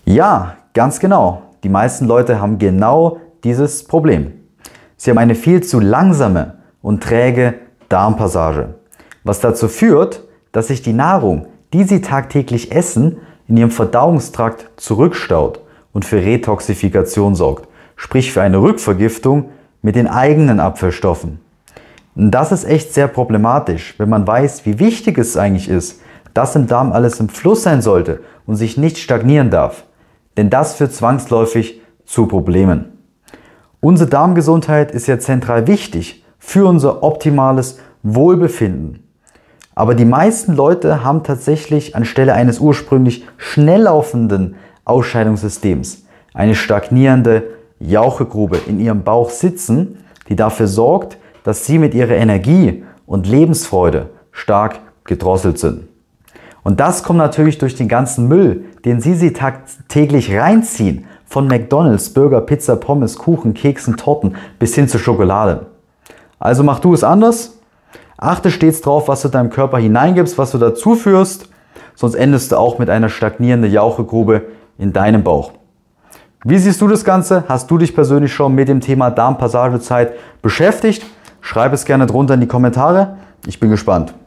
Ja, ganz genau. Die meisten Leute haben genau dieses Problem. Sie haben eine viel zu langsame und träge Darmpassage, was dazu führt, dass sich die Nahrung, die sie tagtäglich essen, in ihrem Verdauungstrakt zurückstaut und für Retoxifikation sorgt, sprich für eine Rückvergiftung mit den eigenen Abwehrstoffen. Und das ist echt sehr problematisch, wenn man weiß, wie wichtig es eigentlich ist, dass im Darm alles im Fluss sein sollte und sich nicht stagnieren darf. Denn das führt zwangsläufig zu Problemen. Unsere Darmgesundheit ist ja zentral wichtig für unser optimales Wohlbefinden. Aber die meisten Leute haben tatsächlich anstelle eines ursprünglich schnell laufenden Ausscheidungssystems eine stagnierende Jauchegrube in ihrem Bauch sitzen, die dafür sorgt, dass sie mit ihrer Energie und Lebensfreude stark gedrosselt sind. Und das kommt natürlich durch den ganzen Müll, den sie tagtäglich reinziehen, von McDonald's, Burger, Pizza, Pommes, Kuchen, Keksen, Torten bis hin zur Schokolade. Also mach du es anders. Achte stets drauf, was du deinem Körper hineingibst, was du dazu führst, sonst endest du auch mit einer stagnierenden Jauchegrube in deinem Bauch. Wie siehst du das Ganze? Hast du dich persönlich schon mit dem Thema Darmpassagezeit beschäftigt? Schreib es gerne drunter in die Kommentare. Ich bin gespannt.